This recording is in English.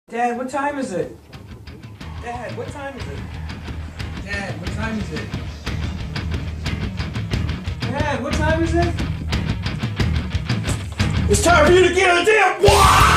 Dad, what time is it? Dad, what time is it? Dad, what time is it? Dad, what time is it? It's time for you to get on the damn.